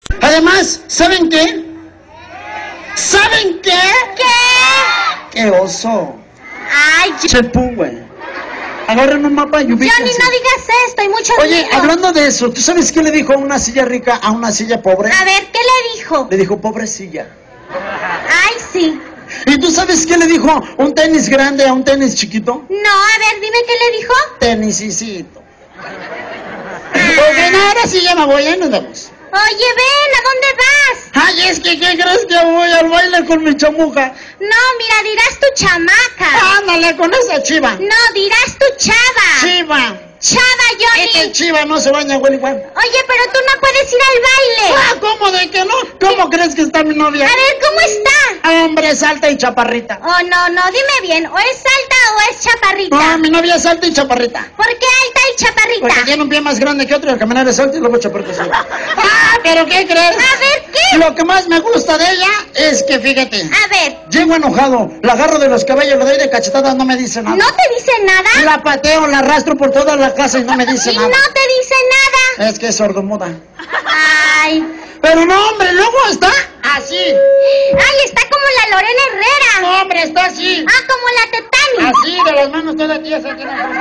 Además, ¿saben qué? ¿Saben qué? ¿Qué? ¡Qué oso! Ay, Chepú, güey. Agarren un mapa y ubíquense. Johnny, no digas esto, hay muchos Oye, niños. hablando de eso, ¿tú sabes qué le dijo a una silla rica a una silla pobre? A ver, ¿qué le dijo? Le dijo, pobre silla. Ay, sí. ¿Y tú sabes qué le dijo un tenis grande a un tenis chiquito? No, a ver, dime qué le dijo. Tenisicito. Bueno, ahora sí ya me voy, ahí nos vemos. Oye, ven, ¿a dónde vas? Ay, es que, ¿qué crees que voy al baile con mi chamuja? No, mira, dirás tu chamaca. Ándale, con esa chiva. No, dirás tu chava. Chiva. Chava, Johnny. Este chiva no se baña, güey, igual. Oye, pero tú no puedes ir al baile. Ah, ¿cómo de que no? ¿Cómo crees que está mi novia? A ver, ¿cómo está? Hombre, es alta y chaparrita. Oh, no, dime bien, ¿o es alta o es chaparrita? No, mi novia es alta y chaparrita. ¿Por qué alta y chaparrita? Porque tiene un pie más grande que otro y al caminar es alto y luego chaparrito. Sí. Ah, ¿pero qué crees? A ver, ¿qué? Lo que más me gusta de ella es que, fíjate, A ver, llego enojado, la agarro de los cabellos, le doy de cachetadas, no me dice nada. ¿no te dice nada? La pateo, la arrastro por toda la casa y no me dice Y nada. no te dice nada. Es que es sordomuda. Ay, Pero no, hombre, luego está así. ay, está como la Lorena Herrera. No, hombre, está así. Ah, como la Tetani. Así, de las manos todas tiesas.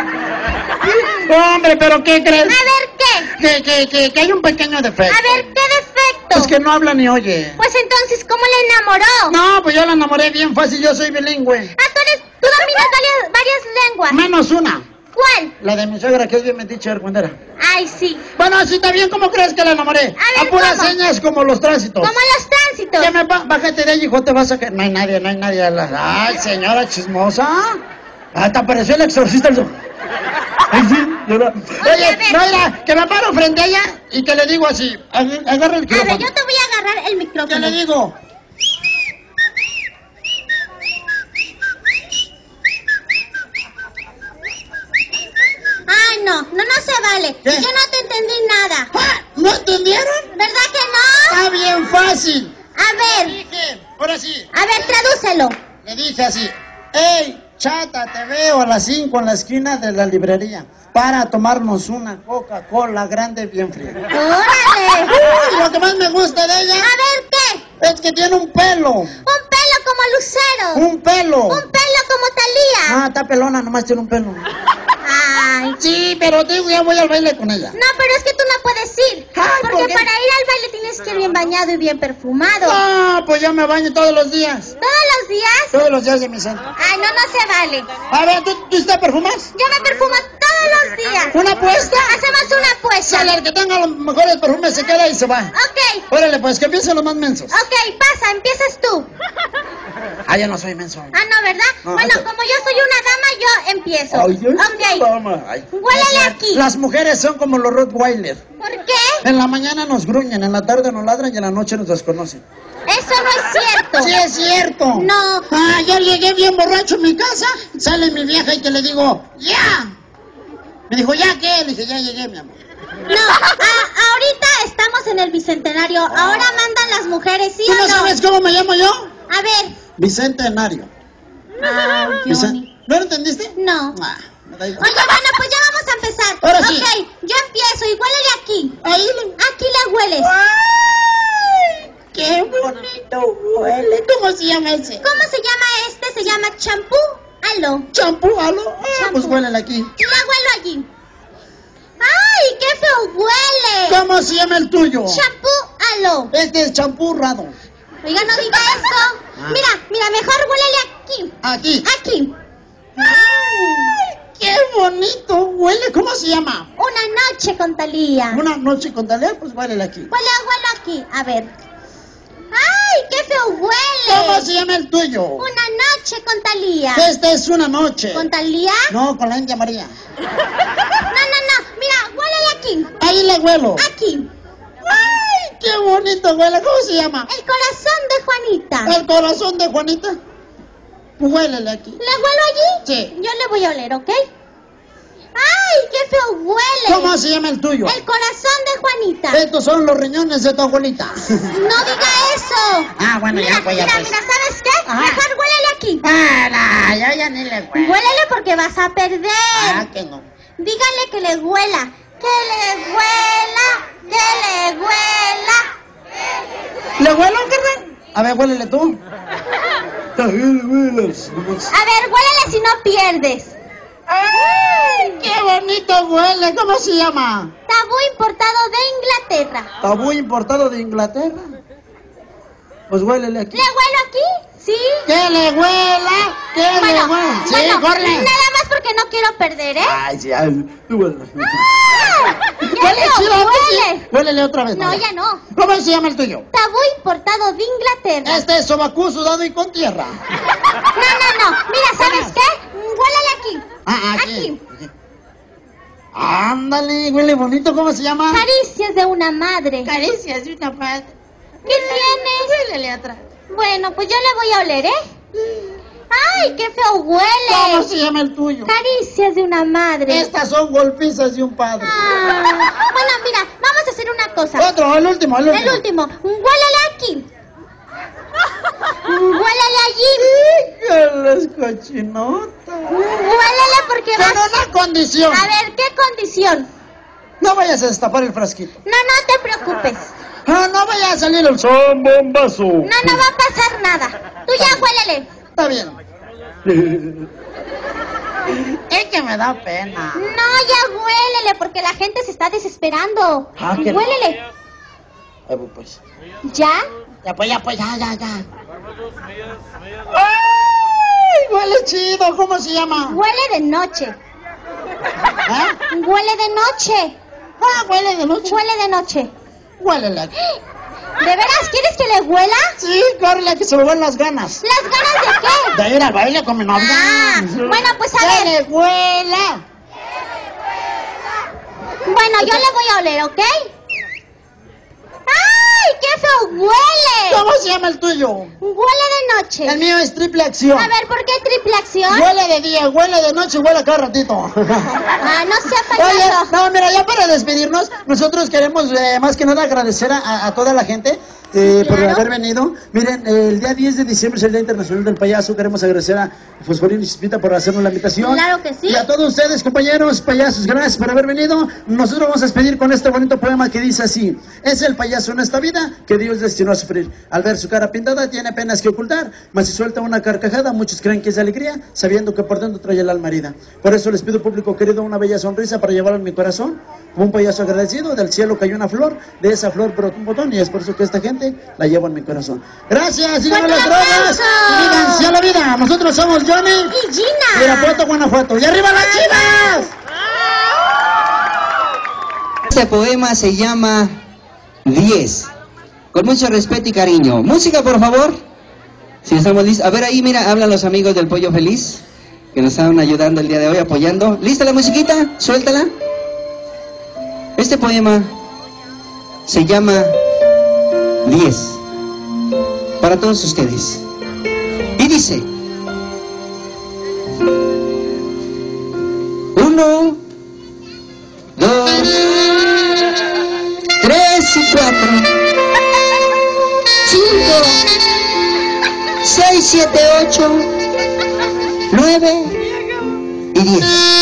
Hombre, ¿pero qué crees? A ver, ¿qué? Que hay un pequeño defecto. A ver, ¿qué defecto? Es que no habla ni oye. Pues entonces, ¿cómo le enamoró? No, pues yo la enamoré bien fácil, yo soy bilingüe. Ah, tú dominas varias lenguas. Menos una, ¿Cuál? la de mi suegra, que es bien metiche argüendera. Ay, sí. Bueno, así está bien, ¿cómo crees que la enamoré? A ver, puras ¿cómo? señas como los tránsitos. Como los tránsitos. Ya bájate de ahí, hijo, te vas a caer. No hay nadie. Ay, señora chismosa. Ah, te apareció el exorcista. Ay, sí, Oye, a ver. no, mira, que me paro frente a ella y que le digo así. Agarra el A micrófono. ver, yo te voy a agarrar el ¿Qué micrófono. le digo? Ay, no se vale. ¿Qué? Yo no te entendí nada. Ah, ¿no entendieron? ¿Verdad que no? Está bien fácil. A ver, Dije, ahora sí. a ver, tradúcelo. Le dije así, ¡Ey, chata, te veo a las 5 en la esquina de la librería para tomarnos una Coca-Cola grande bien fría! ¡Órale! Uy, lo que más me gusta de ella A ver, ¿qué? es que tiene un pelo. Un pelo como Lucero. Un pelo. Un pelo como Talía. Ah, está pelona, nomás tiene un pelo. Ay. Sí, pero te digo, ya voy al baile con ella. No, pero es que tú no puedes ir. Ay, Porque ¿por qué? para ir al baile tienes que ir bien bañado y bien perfumado. Ah, pues yo me baño todos los días. ¿Todos los días? Todos los días de mi santo. Ay, no se vale. A ver, ¿tú te perfumas? Yo me perfumo todos los días. ¿Una apuesta? Hacemos una apuesta. Sale, el que tenga los mejores perfumes se queda y se va. Ok, Órale, pues, que empiecen los más mensos. ok, pasa, empiezas tú. Ah, yo no soy menso. Ah, no, ¿verdad? No, Bueno, eso- como yo soy una dama, yo empiezo. Ay, ay, Ok, dama. Ay. huélele aquí. Las mujeres son como los Rottweiler. ¿Por qué? En la mañana nos gruñen, en la tarde nos ladran y en la noche nos desconocen. Eso no es cierto. Sí, es cierto. No. Ah, yo llegué bien borracho a mi casa, sale mi vieja y que le digo, ¡ya! Me dijo, ¿ya qué? Le dije, ya llegué, mi amor. No, ahorita estamos en el bicentenario. Ahora mandan las mujeres, ¿sí ¿Tú o no no? sabes cómo me llamo yo? A ver. Bicentenario. Ah, Johnny. ¿No lo entendiste? No. Ah, me da igual. Oye, bueno, pues ya vamos a empezar. Ahora sí. Ok, yo empiezo y huélele aquí. Ahí le... Aquí le hueles. ¡Ay! ¡Qué bonito huele! ¿Cómo se llama ese? ¿Cómo se llama este? Se llama champú. Aló. ¿Champú? ¿Aló? Ah, Champú. pues huélele aquí. Y le huelo allí. ¡Ay, qué feo huele! ¿Cómo se llama el tuyo? Champú, aló. Este es champurrado. Oiga, no diga eso. Ah. Mira, mejor huélele aquí. Aquí. Aquí. ¡Ay! ¡Qué bonito huele! ¿Cómo se llama? Una noche con Talía. Una noche con Talía, pues huélele aquí. Huelo aquí. A ver. ¡Ay, qué feo ¿Cómo huele! se llama el tuyo? Una noche con Talía. Esta es una noche. ¿Con Talía? No, con la India María. No. Mira, huélele aquí. Ahí le huelo. Aquí. ¡Ay, qué bonito huele! ¿Cómo se llama? El corazón de Juanita. El corazón de Juanita. Huélele aquí. ¿Le huelo allí? Sí. Yo le voy a oler, ¿ok? ¡Ay, qué feo huele! ¿Cómo se llama el tuyo? El corazón de Juanita. Estos son los riñones de tu abuelita. No diga eso. Ah, bueno, mira, ya, pues, ya, mira, pues. mira, ¿sabes qué? Ajá. Mejor huélele aquí. Ah, no, yo ya ni le huelo. Huélele porque vas a perder. Ah, que no. Dígale que le huela. Que le huela. Que le huela. ¿Le huelo, carnal? A ver, huélele tú. A ver, huélele si no pierdes. ¡Ay, qué bonito huele! ¿Cómo se llama? Tabú importado de Inglaterra. ¿Tabú importado de Inglaterra? Pues huélele aquí. ¿Le huelo aquí? ¿Sí? ¡Que le huela! ¡Que le huela! Sí, corre. Nada más porque no quiero perder, ¿eh? Ay, sí, ay, tú huele. Huele chido, huele. Huélele otra vez. No, ya no. ¿Cómo se llama el tuyo? Tabú importado de Inglaterra. Este es sobacú sudado y con tierra. No. Mira, ¿sabes qué? Huélele aquí. Aquí. Ándale, huele bonito. ¿Cómo se llama? Caricias de una madre. Caricias de una madre. ¿Qué tienes? Huélele atrás. Bueno, pues yo le voy a oler, ¿eh? ¡Ay, qué feo huele! ¿Cómo se llama el tuyo? Caricias de una madre. Estas son golpizas de un padre. Bueno, mira, vamos a hacer una cosa. Otro, el último. El último. Huélale aquí. Huélale allí. ¡Híjoles, cochinota! Huélale porque vas... Con una condición. A ver, ¿qué condición? No vayas a destapar el frasquito. No te preocupes. No vaya a salir el zambombazo. No va a pasar nada. Tú ya huélele. Está bien. Es que me da pena. No, ya huélele porque la gente se está desesperando. Huélele. Pues. ¿Ya? Ya. ¡Ay! Huele chido. ¿Cómo se llama? Huele de noche. Huele de noche. Huele de noche. Huele de noche. Huélele aquí. ¿De veras quieres que le huela? Sí, córrele que se me van las ganas. ¿Las ganas de qué? De ir al baile con mi novia. Bueno, pues a ver. ¡Que le huela! Bueno, yo le voy a oler, ¿ok? ¡Ay, qué feo huele! ¿Cómo se llama el tuyo? Huele de noche. El mío es triple acción. A ver, ¿por qué triple acción? Huele de día, huele de noche, huele cada ratito. No sea Oye, payaso. no, mira, ya para despedirnos, nosotros queremos más que nada agradecer a toda la gente por haber venido. Miren, el día 10 de diciembre es el Día Internacional del Payaso. Queremos agradecer a Fosforín y Chispita por hacernos la invitación. Claro que sí. Y a todos ustedes, compañeros payasos, gracias por haber venido. Nosotros vamos a despedir con este bonito poema que dice así: es el payaso en esta vida que Dios destinó a sufrir. Al ver su cara pintada tiene penas que ocultar, mas si suelta una carcajada muchos creen que es alegría, sabiendo que por dentro trae el alma herida. Por eso les pido, público querido, una bella sonrisa para llevarla en mi corazón. Como un payaso agradecido, del cielo cayó una flor, de esa flor brotó un botón, y es por eso que esta gente la llevo en mi corazón. Gracias, y dame las drogas, vivan a la vida. Nosotros somos Johnny y Gina. Irapuato, Guanajuato. ¡Y arriba las Chivas! Este poema se llama 10. Con mucho respeto y cariño. Música, por favor. Si estamos listos. A ver, ahí, mira, hablan los amigos del Pollo Feliz, que nos están ayudando el día de hoy, apoyando. ¿Lista la musiquita? Suéltala. Este poema se llama 10. Para todos ustedes. Y dice: 1, 2, 3 y 4, 5, 6, 7, 8, 9 y 10.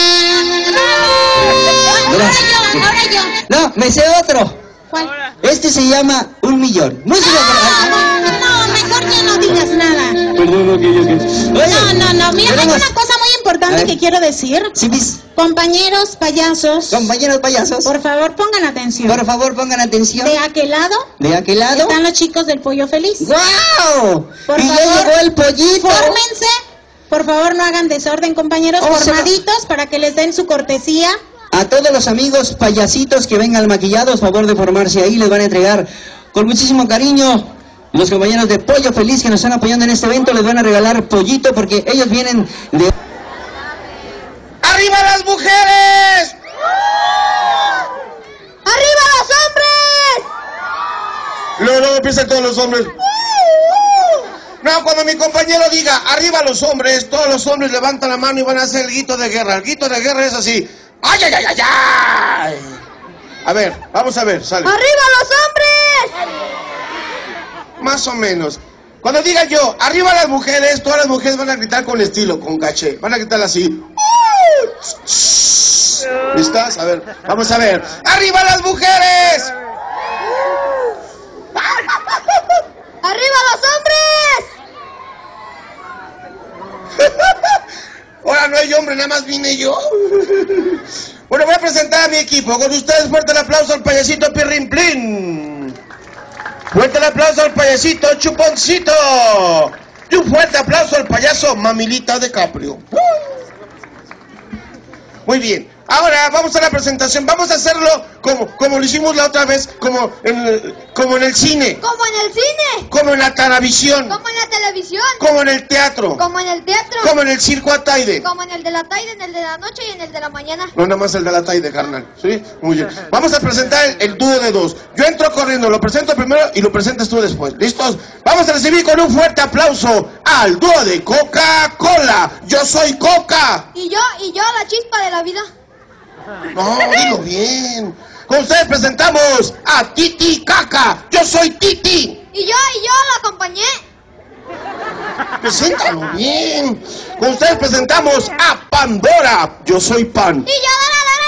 Gracias. Ahora yo. No, me sé otro. ¿Cuál? Este se llama 1.000.000. Música. No, mejor ya no digas nada. Perdón, Oye, No, mira, hay una cosa muy importante que quiero decir. Sí, mis Compañeros payasos, compañeros payasos, por favor pongan atención. por favor pongan atención. De aquel lado De aquel lado. están los chicos del Pollo Feliz. ¡Guau! Por Y ya favor, llegó el pollito. Fórmense. Por favor, no hagan desorden, compañeros. Oh, Formaditos para que les den su cortesía. A todos los amigos payasitos que vengan maquillados, favor de formarse ahí, les van a entregar con muchísimo cariño. Los compañeros de Pollo Feliz que nos están apoyando en este evento les van a regalar pollito porque ellos vienen de... ¡Arriba las mujeres! ¡Arriba los hombres! Luego empiezan todos los hombres. No, cuando mi compañero diga arriba los hombres, todos los hombres levantan la mano y van a hacer el grito de guerra. El grito de guerra es así. ¡Ay, ay, ay, ay, ay! A ver, vamos a ver, sale. ¡Arriba los hombres! Más o menos. Cuando diga yo, arriba las mujeres, todas las mujeres van a gritar con estilo, con caché. Van a gritar así. ¿Listas? A ver, vamos a ver. ¡Arriba las mujeres! hay hombre, nada más vine yo. Bueno, voy a presentar a mi equipo. Con ustedes, fuerte el aplauso al payasito Pirrimplín. Fuerte el aplauso al payasito Chuponcito. Y un fuerte aplauso al payaso Mamilita DiCaprio. Muy bien. Ahora vamos a la presentación. Vamos a hacerlo como lo hicimos la otra vez, como en el cine. Como en el cine. Como en la televisión. Como en la televisión. Como en el teatro. Como en el teatro. Como en el circo Ataide. Como en el de la tarde, en el de la noche y en el de la mañana. No, nada más el de la Ataide, carnal. ¿Sí? Muy bien. Vamos a presentar el dúo de dos. Yo entro corriendo, lo presento primero y lo presentas tú después. ¿Listos? Vamos a recibir con un fuerte aplauso al dúo de Coca-Cola. Yo soy Coca. Y yo, la chispa de la vida. No, dilo bien. Con ustedes presentamos a Titi Caca. Yo soy Titi. Y yo la acompañé. Preséntalo bien. Con ustedes presentamos a Pandora. Yo soy Pan. Y yo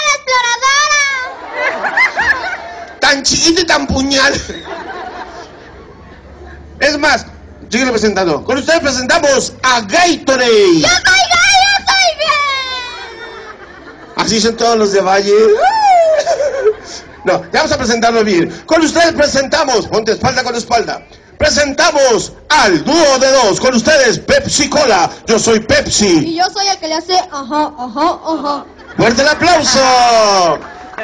la exploradora. Tan chiquito y tan puñal. Es más, síguelo presentando. Con ustedes presentamos a Gatorade. Yo soy gay, yo soy bien. Así son todos los de Valle. No, ya vamos a presentarlo bien. Con ustedes presentamos, ponte espalda con espalda. Presentamos al dúo de dos. Con ustedes, Pepsi Cola. Yo soy Pepsi. Y yo soy el que le hace ajá. ¡Fuerte el aplauso!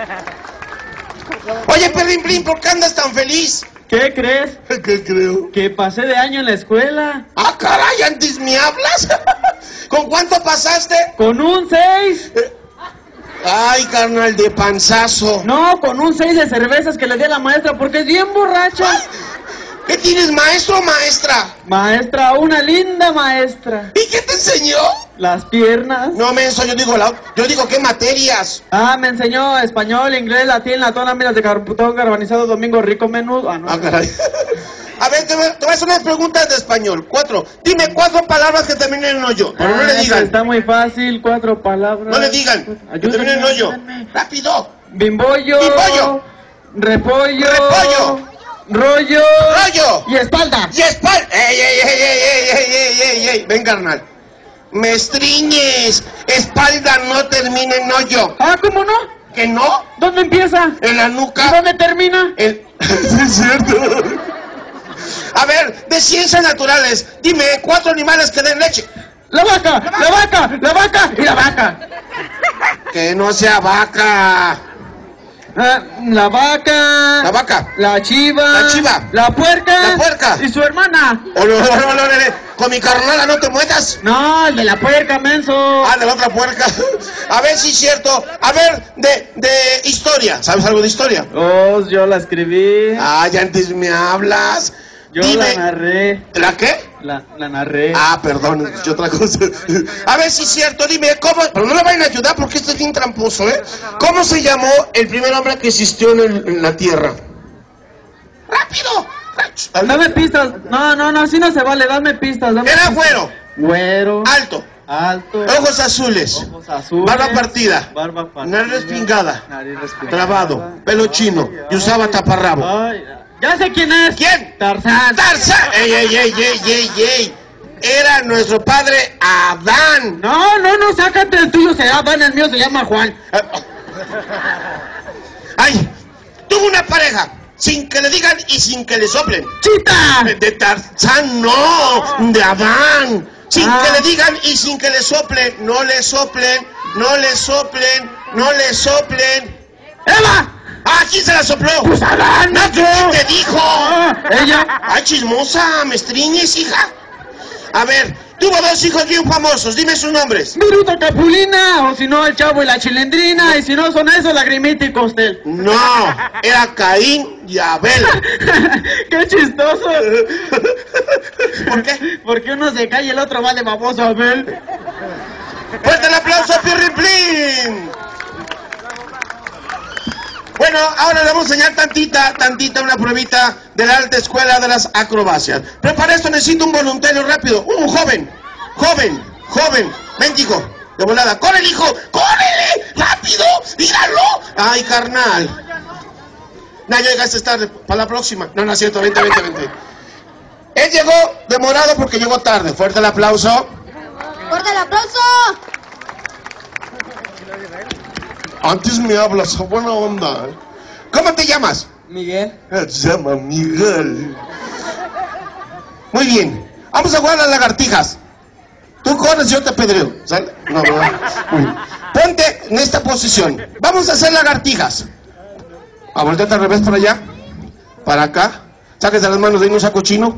Oye, Perrimplín, ¿por qué andas tan feliz? ¿Qué crees? ¿Qué creo? Que pasé de año en la escuela. ¡Ah, caray! ¿Antes me hablas? ¿Con cuánto pasaste? Con un 6. Ay, carnal, de panzazo. No, con un 6 de cervezas que le di a la maestra porque es bien borracha. Ay, ¿qué tienes, maestro o maestra? Maestra, una linda maestra. ¿Y qué te enseñó? Las piernas. No, menso, yo digo, ¿qué materias? Ah, me enseñó español, inglés, latín, latón, miras de carputón, garbanizado, domingo, rico, menú. Ah, no. Ah, caray. A ver, te voy a hacer unas preguntas de español. 4. Dime 4 palabras que terminen en hoyo. Pero no le eso digan. Está muy fácil, 4 palabras. No le digan. Que Ayúdame, terminen en hoyo. ayúdame. ¡Rápido! Bimbollo. Bimbollo. Repollo. Repollo. Rollo. ¡Rollo! Y espalda. ¡Y espalda! ¡Ey! Ven, carnal. Me estriñes. Espalda no termina en hoyo. Ah, ¿cómo no? ¿Que no? ¿Dónde empieza? En la ¿Y nuca. dónde termina? Sí, es cierto. A ver, de ciencias naturales, dime 4 animales que den leche. La vaca y la vaca. Que no sea vaca. La vaca. La vaca. La chiva. La chiva. La puerca. La puerca. Y su hermana. Con mi carnala no te muetas. No, el de la puerca, menso. Ah, de la otra puerca. A ver si es cierto. A ver, de historia. ¿Sabes algo de historia? Oh, yo la escribí. Ah, ya antes me hablas. Yo Dime. la narré. ¿La qué? La narré. Ah, perdón, escuché otra cosa. A ver si es cierto, dime, ¿cómo? Pero no le vayan a ayudar porque este es bien tramposo, ¿eh? ¿Cómo se llamó el primer hombre que existió en la Tierra? ¡Rápido! Dame pistas. No, así no se vale. Dame pistas. Dame Era pistas. güero, Güero. alto, Alto. ojos azules, Ojos azules. barba partida, Barba partida. nariz respingada, Nariz respingada. trabado, pelo chino y usaba taparrabo. Ay, ya sé quién es. ¿Quién? Tarzán. ¡Tarzán! ¡Ey! Era nuestro padre Adán. No, sácate el tuyo, se llama, el mío se llama Juan. Ay, tuvo una pareja, sin que le digan y sin que le soplen. ¡Chita! De Tarzán, no, de Adán. Sin Ah. que le digan y sin que le soplen, no le soplen. ¡Eva! ¡Ah, quién se la sopló! ¡Pues Adán! ¡No, ¿quién te dijo? Ella. ¡Ay, chismosa! ¿Me estriñes, hija? A ver, tuvo 2 hijos bien famosos, dime sus nombres. Viruta Capulina, o si no, el Chavo y la Chilindrina, y si no son eso, Lagrimita y Costel. No, era Caín y Abel. ¡Qué chistoso! ¿Por qué? Porque uno se cae y el otro va de baboso a Abel. ¡Fuerte el aplauso a Pirrimplín! Bueno, ahora le vamos a enseñar tantita, una pruebita de la alta escuela de las acrobacias. Pero para esto necesito un voluntario rápido, un joven. Ven, hijo, de volada. ¡Córrele, hijo! ¡Córrele! ¡Rápido! ¡Míralo! ¡Ay, carnal! No, ya llegaste tarde, para la próxima. No, es cierto, vente. Él llegó demorado porque llegó tarde. Fuerte el aplauso. ¡Fuerte el aplauso! Antes me hablas a buena onda. ¿Cómo te llamas? Miguel. Se llama Miguel. Muy bien. Vamos a jugar a las lagartijas. Tú corres, yo te pedreo. ¿Sale? No, ¿verdad? Muy bien. Ponte en esta posición. Vamos a hacer lagartijas. Volteate al revés para allá. Para acá. Sáquese las manos de ahí, no sea cochino.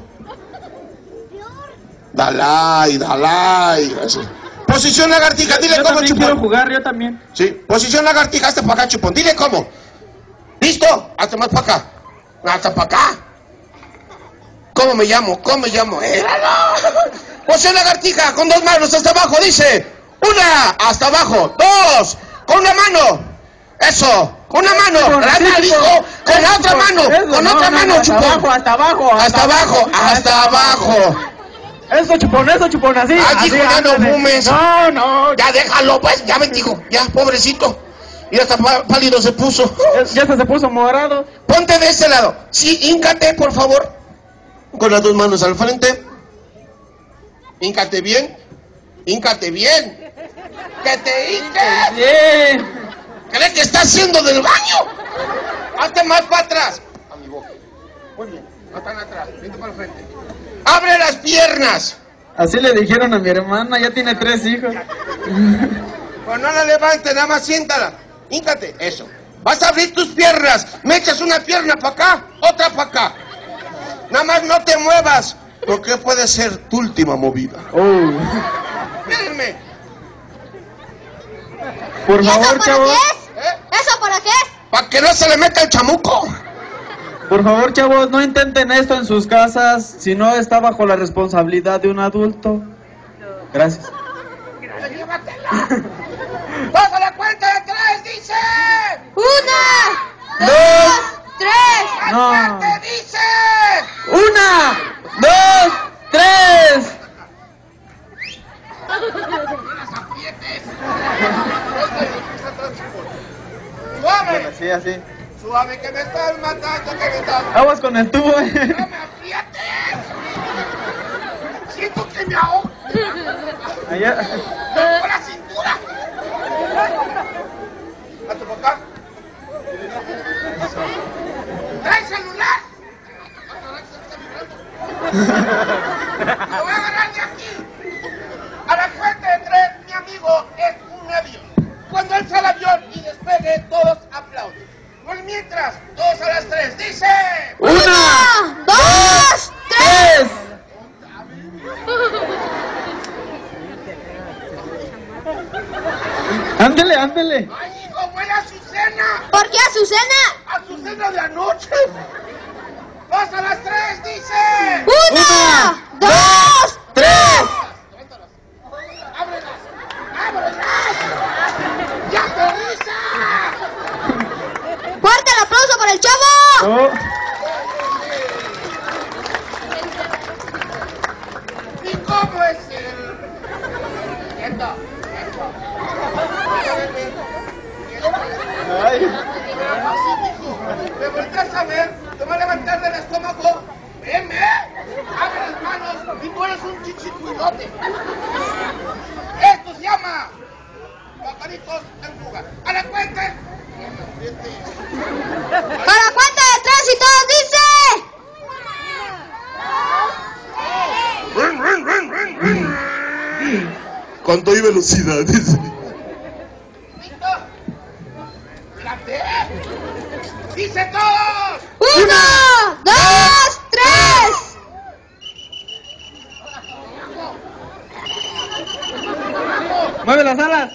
Dalai, dalai. Así. Posición lagartija, dile Yo cómo, también chupón. quiero jugar, yo también. Sí, posición lagartija, hasta para acá, chupón. Dile cómo. ¿Listo? Hasta más para acá. Hasta para acá. ¿Cómo me llamo? ¿Cómo me llamo? Posición lagartija, con dos manos hasta abajo, dice. Una, hasta abajo. Dos, con una mano. Eso, con una mano. Grande, dijo. Con la otra mano. Con otra mano, chupón. Hasta abajo. Hasta abajo, hasta abajo. Eso, chupón, así. Ay, así, hijo, ya no ándale. fumes. No. Ya déjalo, pues, ya me dijo. Ya, pobrecito. Y hasta pálido se puso. Ya se puso morado. Ponte de este lado. Sí, híncate, por favor. Con las dos manos al frente. Híncate bien. Híncate bien. ¡Que te hinques! Bien. ¿Crees que está haciendo del baño? Hazte más para atrás. A mi boca. Muy bien. No tan atrás. Vente para el frente. ¡Abre las piernas! Así le dijeron a mi hermana, ya tiene 3 hijos. Pues no la levantes, nada más siéntala. Híncate, eso. Vas a abrir tus piernas. Me echas una pierna para acá, otra para acá. Nada más no te muevas, porque puede ser tu última movida. Mírenme. Por ¿Y eso favor, para chavos. qué es? ¿Eso para qué es? Para que no se le meta el chamuco. Por favor, chavos, no intenten esto en sus casas, si no está bajo la responsabilidad de un adulto. Gracias. ¡Vas a la cuenta de 3, dice! 1, 2, 3. No. ¿Qué dice? 1, 2, 3. Suave, Sí, así. suave, que me estás matando, que me estás... Aguas con el tubo. ¡No me aprietes! Siento que me ahogo. Allá. ¡Con la cintura! ¿A tu papá? ¿Trae celular? Lo voy a agarrar de aquí. A la cuenta de 3, mi amigo es un avión. Cuando él sale al avión y despegue, todos aplauden. Pues mientras, todos a las 3, dice... 1, 2, 3. Ándele, ándele. ¡Ay, hijo, huele a Azucena! ¿Por qué Azucena? ¡Azucena de anoche! ¡Vas a las 3, dice! 1, 2, 3. ¡Ábrelas! ¡Ábrelas! ¡Ya aterriza! Fuerte el aplauso para el chavo. Oh. ¿Y cómo es el...? Quieto, quieto. Ay. Así, mijo. ¿Me volteas a ver? ¿Te va a levantar del estómago? ¡Venme! ¡Abre las manos! ¡Y tú eres un chichicuilote! ¡Esto se llama... pajaritos en fuga! ¡A la cuenta! A la cuenta de 3 y todos dice. ¿Cuánto hay velocidad? ¿Listo? ¡Espérate! ¡Dice todos! 1, 2, 3. Mueve las alas.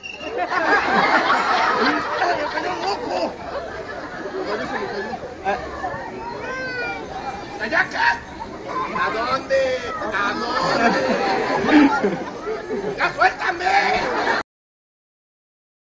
¡Me cayó loco! ¡Cayaca! ¿A dónde? ¿A dónde? ¡Ya suéltame!